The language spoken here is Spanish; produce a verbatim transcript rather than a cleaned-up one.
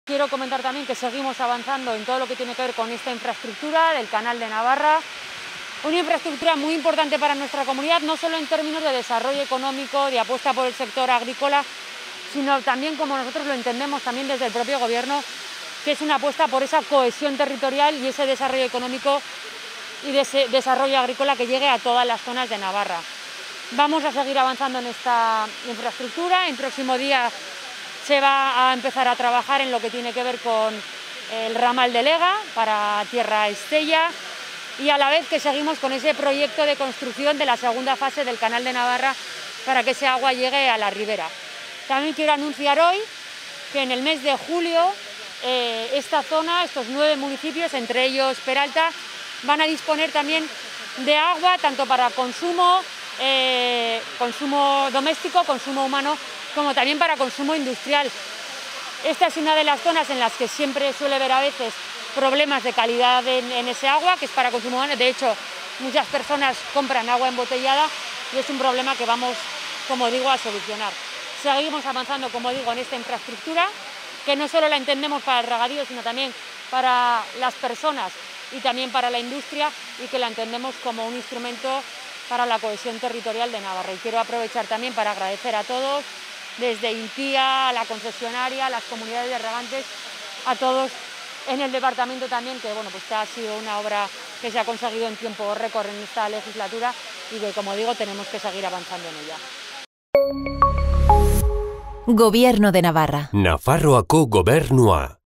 Quiero comentar también que seguimos avanzando en todo lo que tiene que ver con esta infraestructura del Canal de Navarra, una infraestructura muy importante para nuestra comunidad, no solo en términos de desarrollo económico, de apuesta por el sector agrícola, sino también, como nosotros lo entendemos también desde el propio Gobierno, que es una apuesta por esa cohesión territorial y ese desarrollo económico y de ese desarrollo agrícola que llegue a todas las zonas de Navarra. Vamos a seguir avanzando en esta infraestructura. El próximo día se va a empezar a trabajar en lo que tiene que ver con el ramal de Lega para Tierra Estella y a la vez que seguimos con ese proyecto de construcción de la segunda fase del Canal de Navarra para que ese agua llegue a la ribera. También quiero anunciar hoy que en el mes de julio eh, esta zona, estos nueve municipios, entre ellos Peralta, van a disponer también de agua tanto para consumo, eh, consumo doméstico, consumo humano, como también para consumo industrial. Esta es una de las zonas en las que siempre suele haber a veces problemas de calidad en, en ese agua, que es para consumo humano. De hecho, muchas personas compran agua embotellada y es un problema que vamos, como digo, a solucionar. Seguimos avanzando, como digo, en esta infraestructura, que no solo la entendemos para el regadío, sino también para las personas y también para la industria, y que la entendemos como un instrumento para la cohesión territorial de Navarra. Y quiero aprovechar también para agradecer a todos, desde INTIA, a la concesionaria, a las comunidades de regantes, a todos en el departamento también, que bueno, pues que ha sido una obra que se ha conseguido en tiempo récord en esta legislatura y que, como digo, tenemos que seguir avanzando en ella. Gobierno de Navarra. Nafarroako Gobernua.